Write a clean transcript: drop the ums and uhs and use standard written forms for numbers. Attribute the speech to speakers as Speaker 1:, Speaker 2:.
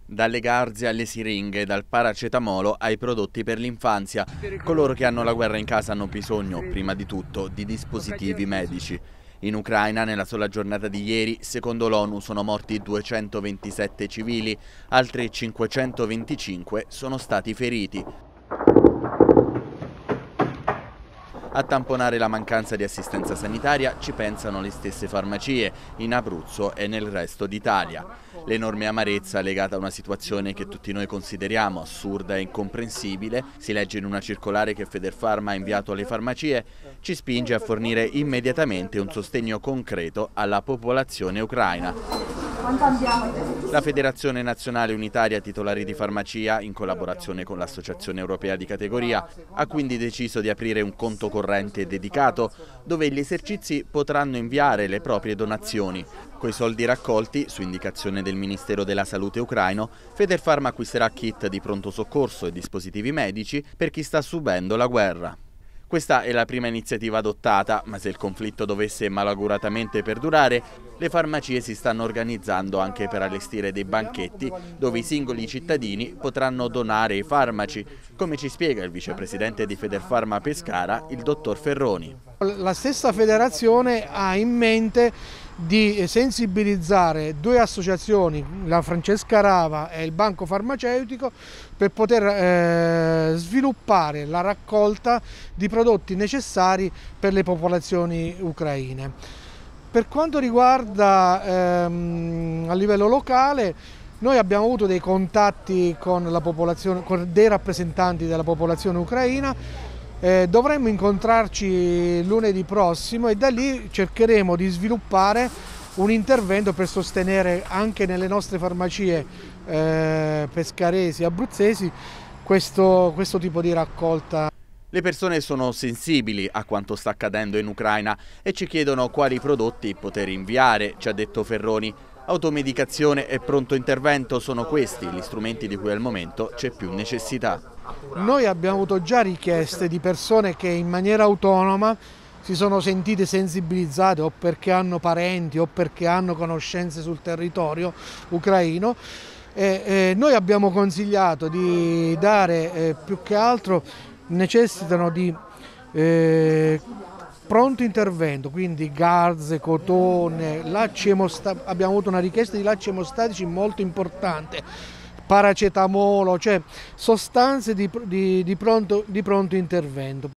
Speaker 1: Dalle garze alle siringhe, dal paracetamolo ai prodotti per l'infanzia. Coloro che hanno la guerra in casa hanno bisogno, prima di tutto, di dispositivi medici. In Ucraina, nella sola giornata di ieri, secondo l'ONU sono morti 227 civili, altri 525 sono stati feriti. A tamponare la mancanza di assistenza sanitaria ci pensano le stesse farmacie, in Abruzzo e nel resto d'Italia. L'enorme amarezza legata a una situazione che tutti noi consideriamo assurda e incomprensibile, si legge in una circolare che Federfarma ha inviato alle farmacie, ci spinge a fornire immediatamente un sostegno concreto alla popolazione ucraina. La Federazione Nazionale Unitaria Titolari di Farmacia, in collaborazione con l'Associazione Europea di Categoria, ha quindi deciso di aprire un conto corrente dedicato dove gli esercizi potranno inviare le proprie donazioni. Coi soldi raccolti, su indicazione del Ministero della Salute ucraino, Federfarma acquisterà kit di pronto soccorso e dispositivi medici per chi sta subendo la guerra. Questa è la prima iniziativa adottata, ma se il conflitto dovesse malauguratamente perdurare, le farmacie si stanno organizzando anche per allestire dei banchetti dove i singoli cittadini potranno donare i farmaci, come ci spiega il vicepresidente di Federfarma Pescara, il dottor Ferroni.
Speaker 2: La stessa federazione ha in mente di sensibilizzare due associazioni, la Francesca Rava e il Banco Farmaceutico, per poter sviluppare la raccolta di prodotti necessari per le popolazioni ucraine. Per quanto riguarda a livello locale, noi abbiamo avuto dei contatti con la popolazione, con dei rappresentanti della popolazione ucraina. Dovremmo incontrarci lunedì prossimo e da lì cercheremo di sviluppare un intervento per sostenere anche nelle nostre farmacie pescaresi e abruzzesi questo tipo di raccolta.
Speaker 1: Le persone sono sensibili a quanto sta accadendo in Ucraina e ci chiedono quali prodotti poter inviare, ci ha detto Ferroni. Automedicazione e pronto intervento sono questi gli strumenti di cui al momento c'è più necessità.
Speaker 2: Noi abbiamo avuto già richieste di persone che in maniera autonoma si sono sentite sensibilizzate o perché hanno parenti o perché hanno conoscenze sul territorio ucraino. Noi abbiamo consigliato di dare più che altro, necessitano di pronto intervento, quindi garze, cotone, abbiamo avuto una richiesta di lacci emostatici molto importante, paracetamolo, cioè sostanze di pronto intervento.